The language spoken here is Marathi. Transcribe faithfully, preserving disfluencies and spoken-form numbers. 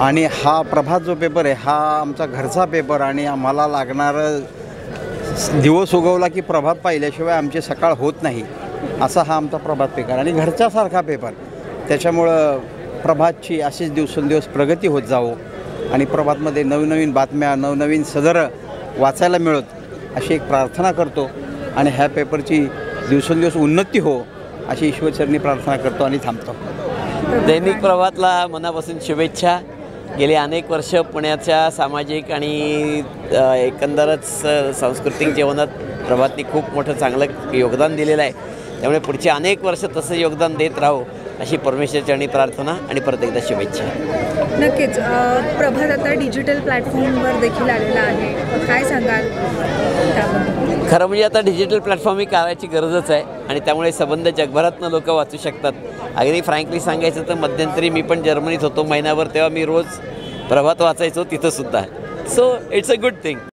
आणि हा प्रभात जो पेपर आहे हा आमचा घरचा पेपर आणि आम्हाला लागणारं दिवस उगवला की प्रभात पाहिल्याशिवाय आमची सकाळ होत नाही असा हा आमचा प्रभात पेपर आणि घरच्यासारखा पेपर. त्याच्यामुळं प्रभातची अशीच दिवसेंदिवस प्रगती होत जावो आणि प्रभातमध्ये नवनवीन बातम्या नवनवीन सदरं वाचायला मिळत अशी एक प्रार्थना करतो आणि ह्या पेपरची दिवसेंदिवस उन्नती हो अशी ईश्वरचरणी प्रार्थना करतो आणि थांबतो. दैनिक प्रभातला मनापासून शुभेच्छा. गेली अनेक वर्ष पुण्याच्या सामाजिक आणि एकंदरच सांस्कृतिक जीवनात प्रभातनी खूप मोठं चांगलं योगदान दिलेलं आहे. त्यामुळे पुढची अनेक वर्ष तसं योगदान देत राहो अशी परमेश्वरचरणी प्रार्थना आणि परत एकदा शुभेच्छा. नक्कीच. प्रभात आता डिजिटल प्लॅटफॉर्मवर देखील आलेला आहे, काय सांगाल त्याबद्दल? खरं म्हणजे आता डिजिटल प्लॅटफॉर्म ही करायची गरजच आहे आणि त्यामुळे संबंध जगभरातनं लोक वाचू शकतात. अगदी फ्रँकली सांगायचं तर मध्यंतरी मी पण जर्मनीत होतो महिनाभर, तेव्हा मी रोज प्रभात वाचायचो तिथंसुद्धा. So it's a good thing.